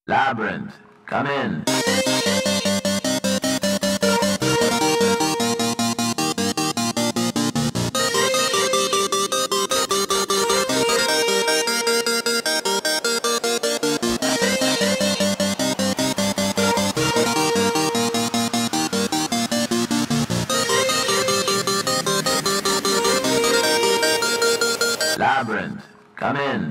Labyrinth, come in. Labyrinth, come in.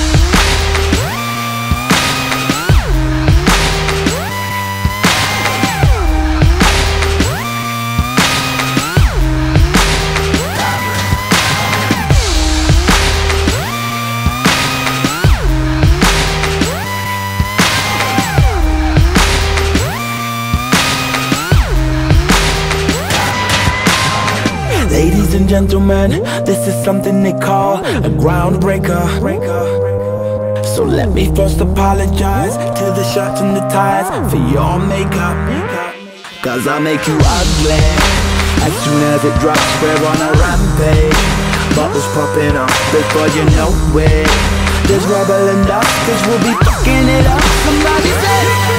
Ladies and gentlemen, this is something they call a groundbreaker. So let me first apologize to the shirts and the ties for your makeup, cause I'll make you ugly as soon as it drops. We're on a rampage, bubbles popping up before you know it. There's rubble and dust, cause we'll be fucking it up. Somebody say